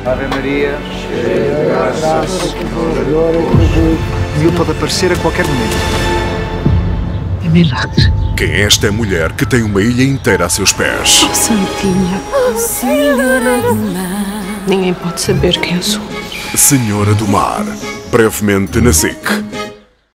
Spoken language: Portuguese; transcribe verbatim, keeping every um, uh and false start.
Ave Maria, cheia de graça, o Senhor é convosco. E ele pode aparecer a qualquer momento. É milagre. Quem é esta mulher que tem uma ilha inteira a seus pés? Oh, Santinha. Oh, Senhora do Mar. Ninguém pode saber quem eu sou. Senhora do Mar. Brevemente na S I C.